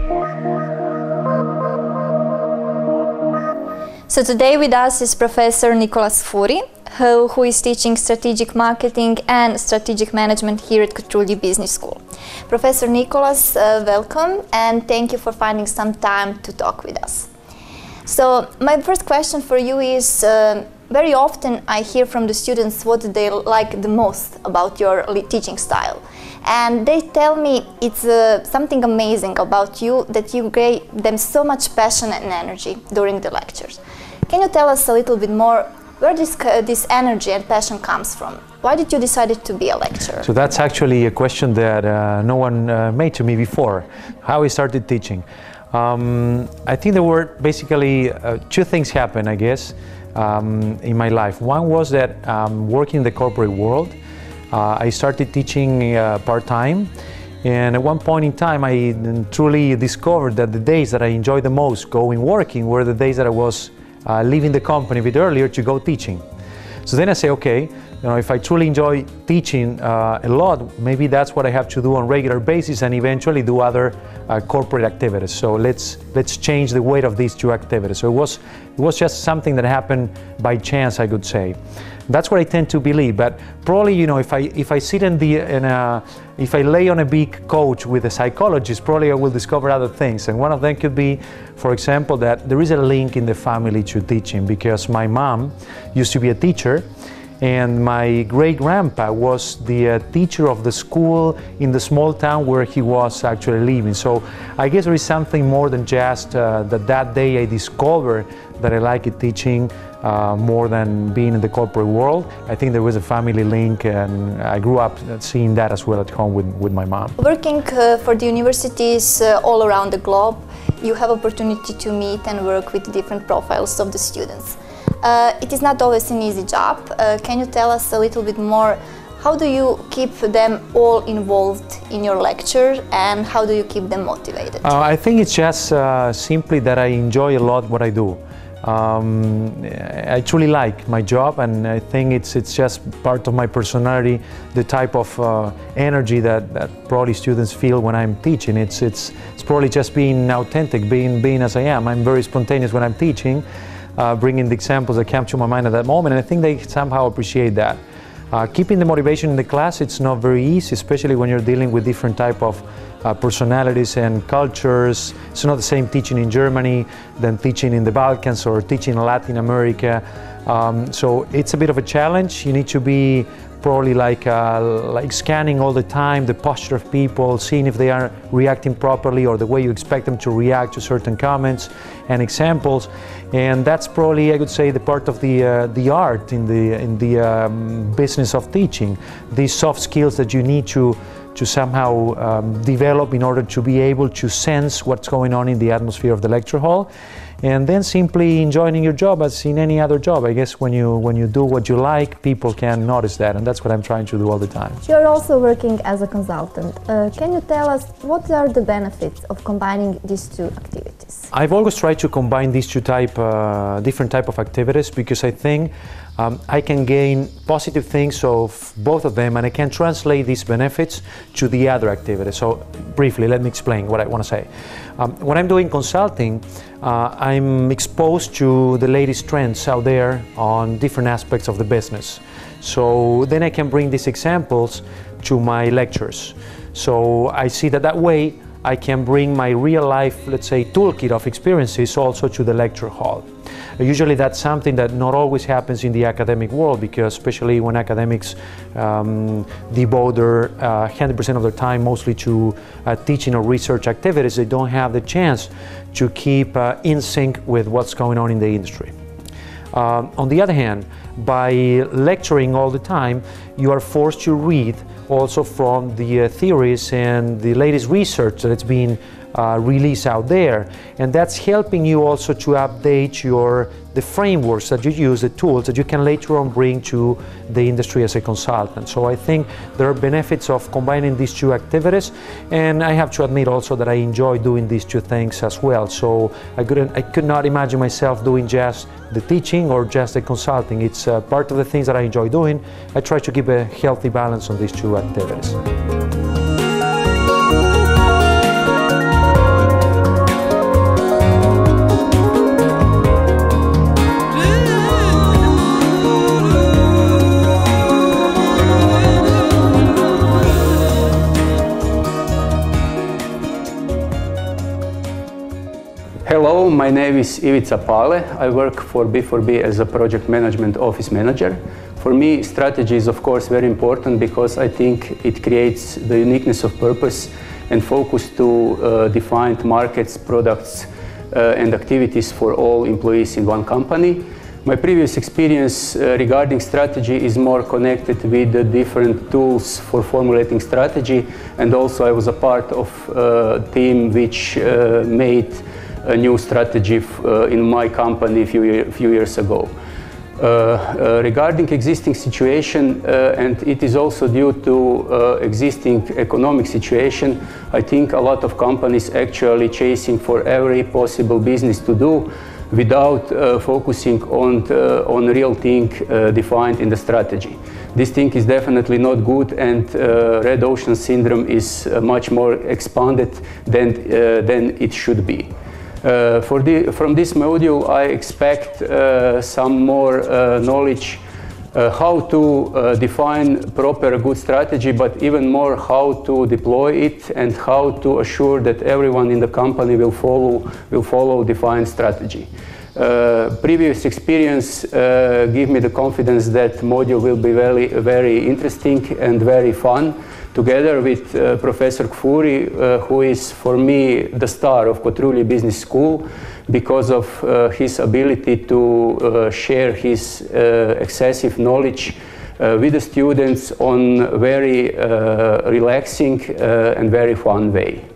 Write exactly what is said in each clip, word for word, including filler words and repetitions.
So today with us is Professor Nicolas Furi, who, who is teaching strategic marketing and strategic management here at Cutrulli Business School. Professor Nicolas, uh, welcome and thank you for finding some time to talk with us. So my first question for you is, uh, very often I hear from the students what they like the most about your teaching style. And they tell me it's uh, something amazing about you, that you gave them so much passion and energy during the lectures. Can you tell us a little bit more where this, uh, this energy and passion comes from? Why did you decide to be a lecturer? So that's actually a question that uh, no one uh, made to me before, how I started teaching. Um, I think there were basically uh, two things happened, I guess, um, in my life. One was that um, working in the corporate world, uh, I started teaching uh, part-time. And at one point in time, I truly discovered that the days that I enjoyed the most going working were the days that I was uh, leaving the company a bit earlier to go teaching. So then I say, okay, you know, if I truly enjoy teaching uh, a lot, maybe that's what I have to do on a regular basis and eventually do other uh, corporate activities. So let's let's change the weight of these two activities. So it was it was just something that happened by chance, I could say. That's what I tend to believe. But probably, you know, if I if I sit in the in a if I lay on a big couch with a psychologist, probably I will discover other things. And one of them could be, for example, that there is a link in the family to teaching, because my mom used to be a teacher. And my great-grandpa was the uh, teacher of the school in the small town where he was actually living. So I guess there is something more than just uh, that that day I discovered that I like teaching uh, more than being in the corporate world. I think there was a family link, and I grew up seeing that as well at home with, with my mom. Working uh, for the universities uh, all around the globe, you have opportunity to meet and work with different profiles of the students. Uh, it is not always an easy job. Uh, can you tell us a little bit more, how do you keep them all involved in your lecture and how do you keep them motivated? Uh, I think it's just uh, simply that I enjoy a lot what I do. Um, I truly like my job, and I think it's it's just part of my personality, the type of uh, energy that, that probably students feel when I'm teaching. It's, it's, it's probably just being authentic, being, being as I am. I'm very spontaneous when I'm teaching. Uh, bringing the examples that come to my mind at that moment, and I think they somehow appreciate that. Uh, keeping the motivation in the class, it's not very easy, especially when you're dealing with different type of uh, personalities and cultures. It's not the same teaching in Germany than teaching in the Balkans or teaching in Latin America. Um, so it's a bit of a challenge. You need to be probably like, uh, like scanning all the time the posture of people, seeing if they are reacting properly or the way you expect them to react to certain comments and examples. And that's probably, I could say, the part of the, uh, the art in the, in the um, business of teaching. These soft skills that you need to, to somehow um, develop in order to be able to sense what's going on in the atmosphere of the lecture hall. And then simply enjoying your job as in any other job. I guess when you, when you do what you like, people can notice that, and that's what I'm trying to do all the time. You're also working as a consultant. Uh, can you tell us what are the benefits of combining these two activities? I've always tried to combine these two type, uh, different type of activities, because I think um, I can gain positive things of both of them, and I can translate these benefits to the other activities. So briefly, let me explain what I want to say. Um, when I'm doing consulting, uh, I'm exposed to the latest trends out there on different aspects of the business. So then I can bring these examples to my lectures. So I see that that way I can bring my real life, let's say, toolkit of experiences also to the lecture hall. Usually that's something that not always happens in the academic world, because especially when academics um, devote their uh, one hundred percent of their time mostly to uh, teaching or research activities, they don't have the chance to keep uh, in sync with what's going on in the industry. Uh, on the other hand, by lecturing all the time, you are forced to read also from the uh, theories and the latest research that it's been uh, released out there, and that's helping you also to update your the frameworks that you use, the tools that you can later on bring to the industry as a consultant. So I think there are benefits of combining these two activities, and I have to admit also that I enjoy doing these two things as well. So I couldn't, I could not imagine myself doing just the teaching or just the consulting. It's uh, part of the things that I enjoy doing. I try to keep a healthy balance on these two activities. Hello, my name is Ivica Pale. I work for B four B as a project management office manager. For me, strategy is of course very important because I think it creates the uniqueness of purpose and focus to uh, defined markets, products uh, and activities for all employees in one company. My previous experience uh, regarding strategy is more connected with the different tools for formulating strategy, and also I was a part of a team which uh, made a new strategy uh, in my company a few, year, few years ago. Uh, uh, regarding existing situation, uh, and it is also due to uh, existing economic situation, I think a lot of companies actually chasing for every possible business to do without uh, focusing on, uh, on real thing uh, defined in the strategy. This thing is definitely not good, and uh, red ocean syndrome is uh, much more expanded than, uh, than it should be. Uh, for the, from this module, I expect uh, some more uh, knowledge uh, how to uh, define proper good strategy, but even more how to deploy it and how to assure that everyone in the company will follow, will follow defined strategy. Uh, previous experience uh, give me the confidence that module will be very, very interesting and very fun, together with uh, Professor Kfouri, uh, who is for me the star of Kotrulji Business School because of uh, his ability to uh, share his uh, excessive knowledge uh, with the students on a very uh, relaxing uh, and very fun way.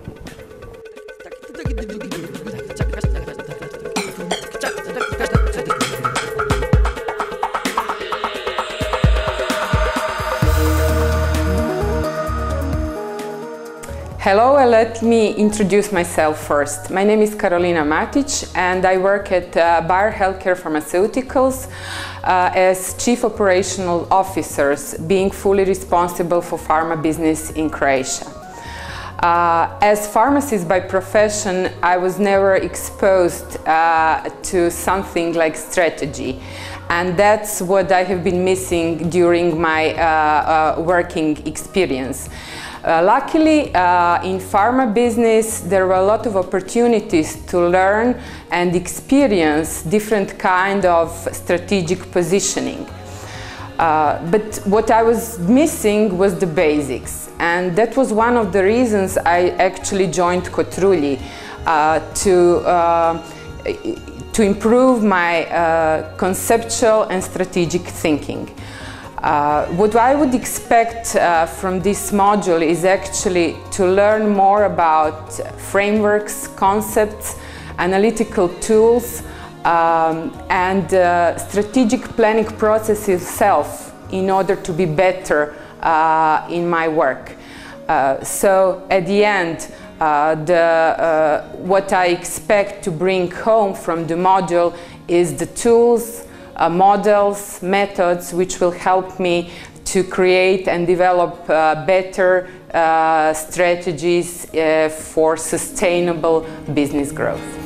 Hello, and let me introduce myself first. My name is Karolina Matic, and I work at uh, Bayer Healthcare Pharmaceuticals uh, as Chief Operational Officer, being fully responsible for pharma business in Croatia. Uh, as pharmacist by profession, I was never exposed uh, to something like strategy, and that's what I have been missing during my uh, uh, working experience. Uh, luckily, uh, in pharma business, there were a lot of opportunities to learn and experience different kind of strategic positioning. Uh, but what I was missing was the basics, and that was one of the reasons I actually joined Kotrulji, uh, to, uh, to improve my uh, conceptual and strategic thinking. Uh, what I would expect uh, from this module is actually to learn more about frameworks, concepts, analytical tools, um, and uh, strategic planning process itself in order to be better uh, in my work. Uh, so at the end, uh, the, uh, what I expect to bring home from the module is the tools, Uh, models, methods which will help me to create and develop uh, better uh, strategies uh, for sustainable business growth.